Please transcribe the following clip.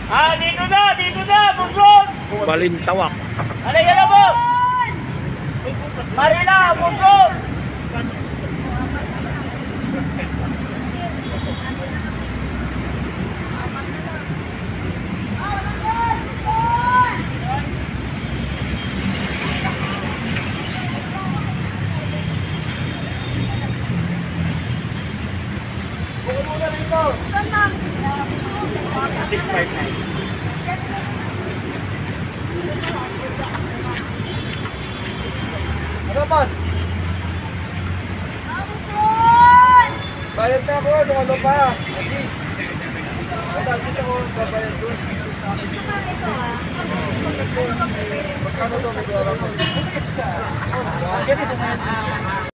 Dito na, busog! Balintawak. Ano yan mo? Marila, busog! Saan ma'am? 659. Ano ba? Abuson! Bayad na ako, ano pa? At least. At least ako babayad doon. Magkano to? May